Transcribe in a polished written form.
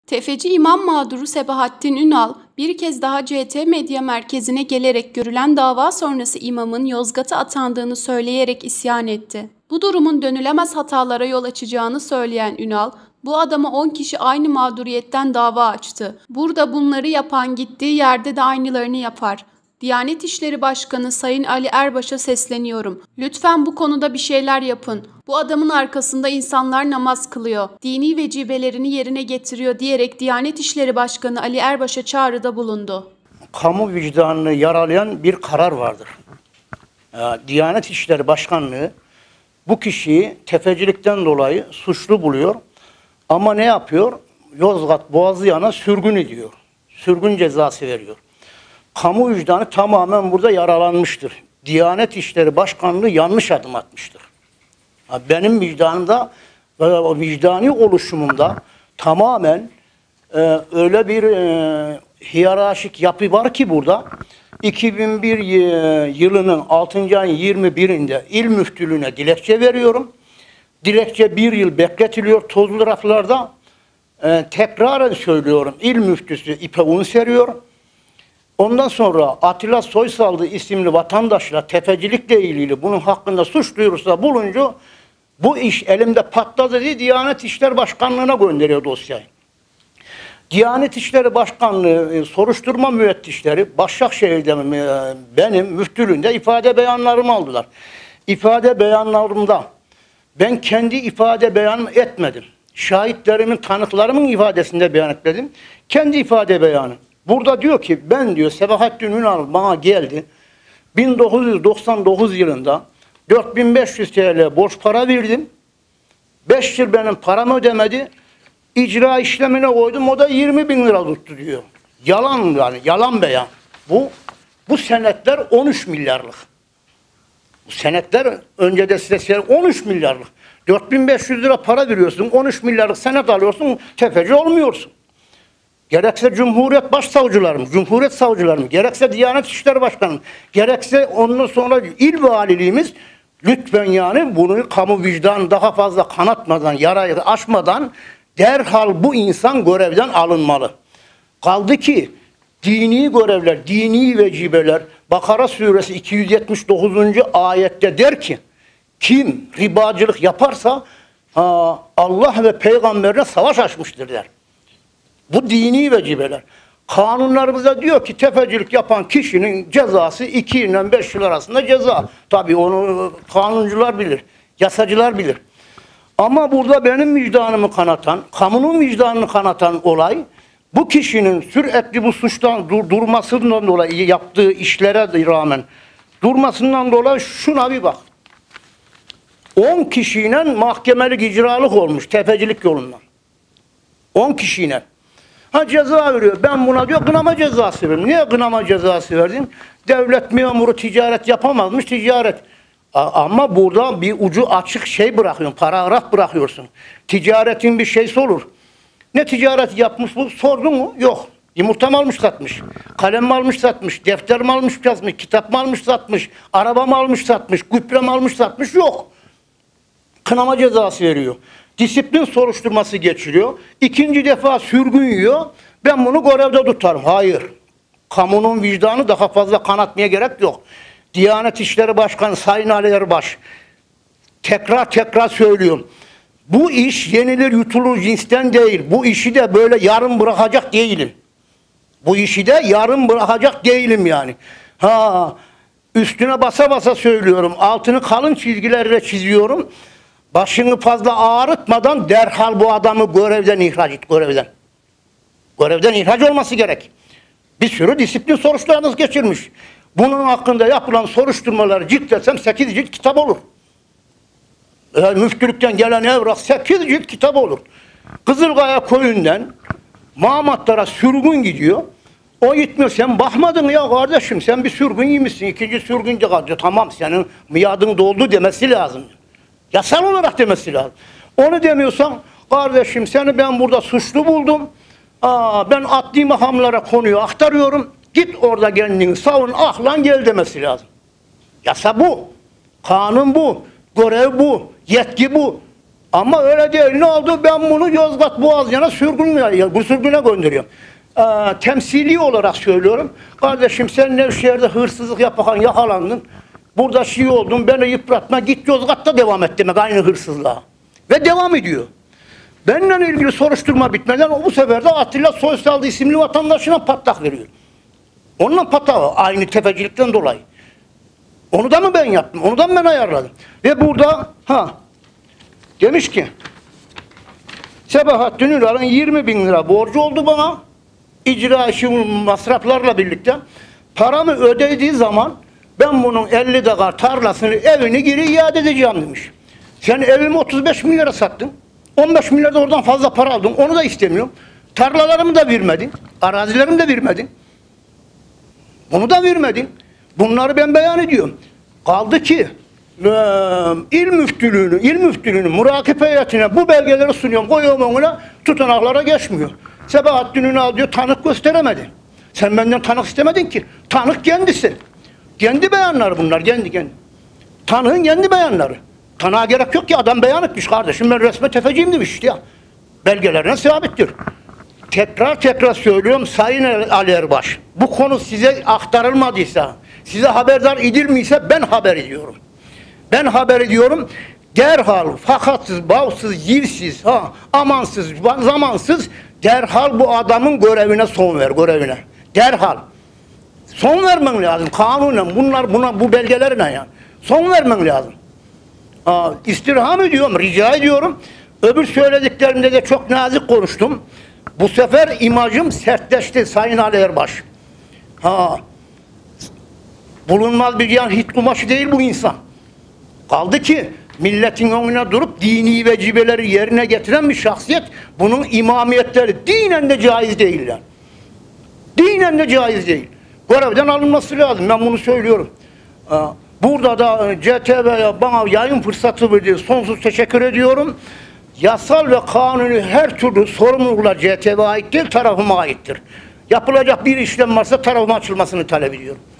Tefeci imam mağduru Sebahattin Ünal, bir kez daha CT Medya Merkezi'ne gelerek görülen dava sonrası imamın Yozgat'a atandığını söyleyerek isyan etti. Bu durumun dönülemez hatalara yol açacağını söyleyen Ünal, bu adama 10 kişi aynı mağduriyetten dava açtı. Burada bunları yapan gittiği yerde de aynılarını yapar. Diyanet İşleri Başkanı Sayın Ali Erbaş'a sesleniyorum. Lütfen bu konuda bir şeyler yapın. Bu adamın arkasında insanlar namaz kılıyor, dini vecibelerini yerine getiriyor diyerek Diyanet İşleri Başkanı Ali Erbaş'a çağrıda bulundu. Kamu vicdanını yaralayan bir karar vardır. Diyanet İşleri Başkanlığı bu kişiyi tefecilikten dolayı suçlu buluyor. Ama ne yapıyor? Yozgat Boğazıyan'a sürgün ediyor. Sürgün cezası veriyor. Kamu vicdanı tamamen burada yaralanmıştır. Diyanet İşleri Başkanlığı yanlış adım atmıştır. Benim vicdanımda, vicdani oluşumumda tamamen öyle bir hiyerarşik yapı var ki burada. 2001 yılının 6. ayın 21'inde il müftülüğüne dilekçe veriyorum. Dilekçe bir yıl bekletiliyor tozlu raflarda. Tekraren söylüyorum, il müftüsü ipe un seriyor. Ondan sonra Atilla Soysaldı isimli vatandaşla tefecilikle ilgili bunun hakkında suç duyurusu bulunca bu iş elimde patladı diye Diyanet İşleri Başkanlığı'na gönderiyor dosyayı. Diyanet İşleri Başkanlığı soruşturma müvettişleri Başakşehir'de benim müftülüğünde ifade beyanlarımı aldılar. İfade beyanlarımda ben kendi ifade beyanımı etmedim. Şahitlerimin, tanıklarımın ifadesinde beyan etmedim. Kendi ifade beyanı. Burada diyor ki ben diyor Sebahattin Ünal bana geldi. 1999 yılında 4500 TL borç para verdim. 5 yıl benim paramı ödemedi. İcra işlemine koydum. O da 20.000 lira tuttu diyor. Yalan yani. Yalan beyan. Bu senetler 13 milyarlık. Bu senetler önce de size 13 milyarlık. 4500 lira para veriyorsun. 13 milyarlık senet alıyorsun. Tefeci olmuyorsun. Gerekse Cumhuriyet Başsavcılarım, Cumhuriyet Savcılarım, gerekse Diyanet İşleri Başkanım, gerekse ondan sonra il valiliğimiz lütfen yani bunu kamu vicdanı daha fazla kanatmadan, yarayı aşmadan derhal bu insan görevden alınmalı. Kaldı ki dini görevler, dini vecibeler Bakara suresi 279. ayette der ki kim ribacılık yaparsa Allah ve peygamberine savaş açmıştır der. Bu dini vecibeler. Kanunlarımızda diyor ki tefecilik yapan kişinin cezası 2 ile 5 yıl arasında ceza. Tabii onu kanuncular bilir, yasacılar bilir. Ama burada benim vicdanımı kanatan, kamunun vicdanını kanatan olay bu kişinin sürekli bu suçtan durmasından dolayı yaptığı işlere rağmen durmasından dolayı şuna bir bak. 10 kişiyle mahkemelik icralık olmuş tefecilik yolundan. 10 kişiyle. Ceza veriyor. Ben buna diyor kınama cezası verdim. Niye kınama cezası verdin? Devlet memuru ticaret yapamazmış ticaret. Ama burada bir ucu açık şey bırakıyorsun. Paragraf bırakıyorsun. Ticaretin bir şeysi olur. Ne ticaret yapmış bu? Sordun mu? Yok. Yumurta mı almış satmış? Kalem mi almış satmış? Defter mi almış satmış? Kitap mı almış satmış? Araba mı almış satmış? Gübre mi almış satmış? Yok. Kınama cezası veriyor. Disiplin soruşturması geçiriyor. 2. defa sürgün yiyor. Ben bunu görevde tutarım. Hayır. Kamunun vicdanı daha fazla kanatmaya gerek yok. Diyanet İşleri Başkanı Sayın Ali Erbaş tekrar söylüyorum. Bu iş yenilir yutulur cinsten değil. Bu işi de böyle yarım bırakacak değilim. Bu işi de yarım bırakacak değilim yani. Üstüne basa basa söylüyorum. Altını kalın çizgilerle çiziyorum. Başını fazla ağrıtmadan derhal bu adamı görevden ihraç et, görevden. Görevden ihraç olması gerek. Bir sürü disiplin soruşturması geçirmiş. Bunun hakkında yapılan soruşturmaları ciltlesem 8 cilt kitap olur. Müftülükten gelen evrak 8 cilt kitap olur. Kızılkaya köyünden Mahmutlara sürgün gidiyor. O gitmiyor. Sen bakmadın ya kardeşim. Sen bir sürgün yemişsin. 2. sürgünce kaldı. Tamam senin miadın doldu demesi lazım. Yasal olarak demesi lazım. Onu demiyorsan kardeşim seni ben burada suçlu buldum. Ben adli makamlara konuyu aktarıyorum. Git orada kendini savun ahlan gel demesi lazım. Yasa bu. Kanun bu. Görev bu. Yetki bu. Ama öyle değil. Ne oldu? Ben bunu Yozgat Boğazcan'a sürgüne gönderiyorum. Temsili olarak söylüyorum. Kardeşim sen Nevşehir'de hırsızlık yaparken yakalandın. Burada şey oldun, beni yıpratma, git Yozgat'ta devam et demek aynı hırsızlığa. Ve devam ediyor. Benimle ilgili soruşturma bitmeden o bu sefer de Atilla Soysaldı isimli vatandaşına patlak veriyor. Onunla patlağı aynı tefecilikten dolayı. Onu da mı ben yaptım? Onu da mı ben ayarladım? Ve burada demiş ki Sebahattin Ünal'ın 20.000 lira borcu oldu bana. İcra işi masraflarla birlikte. Paramı ödediği zaman ben bunun 50 dekar tarlasını, evini geri iade edeceğim demiş. Sen evimi 35 milyara sattın. 15 milyar da oradan fazla para aldın. Onu da istemiyorum. Tarlalarımı da vermedin. Arazilerimi de vermedin. Onu da vermedin. Bunları ben beyan ediyorum. Kaldı ki il müftülüğünün murakip heyetine bu belgeleri sunuyorum. Koyuyorum onuna, tutanaklara geçmiyor. Sebahattin Ünal diyor tanık gösteremedi. Sen benden tanık istemedin ki. Tanık kendisi. Kendi beyanları bunlar. Kendi. Tanığın kendi beyanları. Tanığa gerek yok ki adam beyan etmiş kardeşim. Ben resme tefeciyim demiş işte ya. Belgelerine sabittir. Tekrar söylüyorum Sayın Ali Erbaş. Bu konu size aktarılmadıysa, size haberdar edilmiyse ben haber ediyorum. Ben haber ediyorum. Derhal fakatsız, bağsız, yivsiz, amansız, zamansız derhal bu adamın görevine son ver, görevine. Derhal. Son vermen lazım kanunen. Bu belgelerine yani. Son vermen lazım. İstirham ediyorum, rica ediyorum. Öbür söylediklerimde de çok nazik konuştum. Bu sefer imajım sertleşti Sayın Ali Erbaş. Bulunmaz bir yan hit kumaşı değil bu insan. Kaldı ki milletin önüne durup dini vecibeleri yerine getiren bir şahsiyet. Bunun imamiyetleri dinen de caiz değil yani. Dinen de caiz değil. Görevden alınması lazım. Ben bunu söylüyorum. Burada da CTV'ye bana yayın fırsatı verdi. Sonsuz teşekkür ediyorum. Yasal ve kanuni her türlü sorumlulukla CTV'ye ait değil, tarafıma aittir. Yapılacak bir işlem varsa tarafıma açılmasını talep ediyorum.